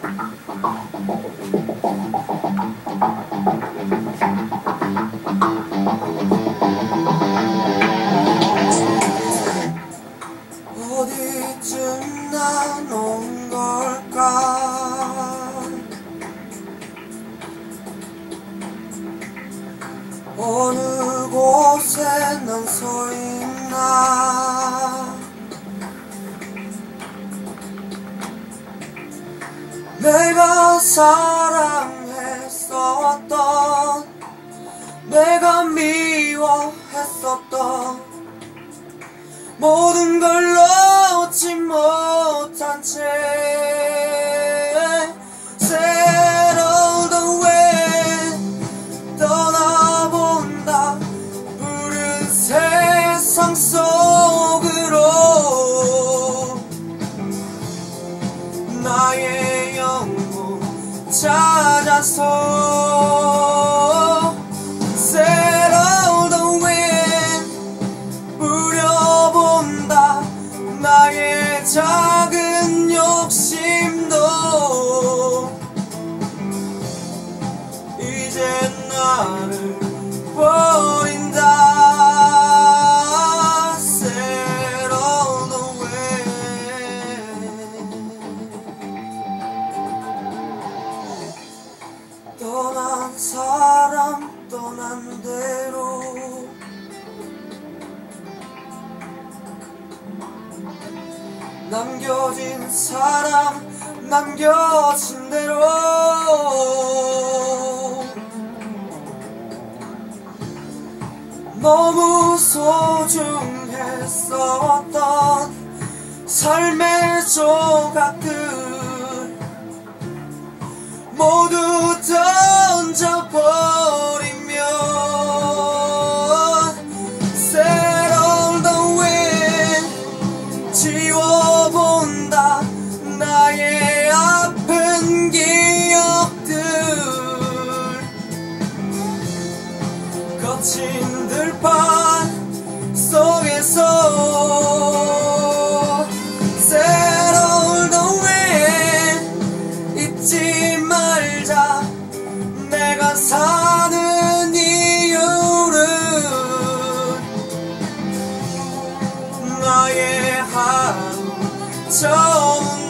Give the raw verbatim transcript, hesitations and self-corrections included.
어디쯤 난 온 걸까? 어느 곳에 난 서 있나? 내가 사랑했었던, 내가 미워했었던 모든 걸 놓지 못한 채 새로운 왜 떠나본다. 푸른 세상 속으로 나의 영혼 찾아서 새로운 윈 부려본다. 나의 작은 욕심도 이제 나를 버린다. 새로운 윈 떠난 사람 떠난 대로 남겨진 사람 남겨진 대로 너무 소중했었던 삶의 조각들 모두 던져버리면 새로운 윈 지워본다. 나의 아픈 기억들 거친 들판 속에서 새로운 윈 잊지 말자. 내가 사는 이유는 나의 하루 처음